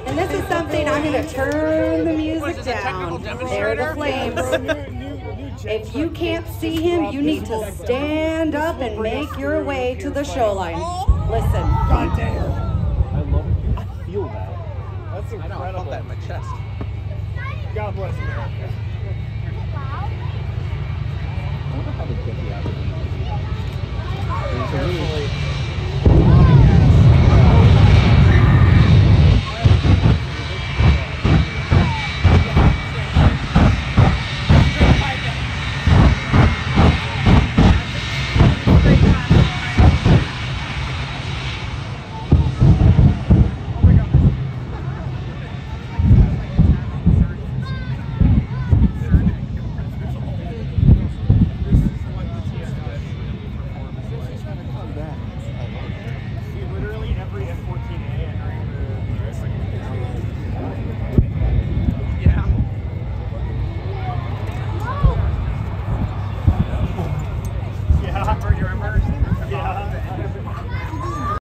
And this is something I'm going to turn the music down. There are the flames. If you can't see him, you need to stand up and make your way to the show line. Listen. God damn. I love it. I feel that. That's incredible. I felt that in my chest. God bless America. I wonder how they get the out. Yeah, I heard you remember.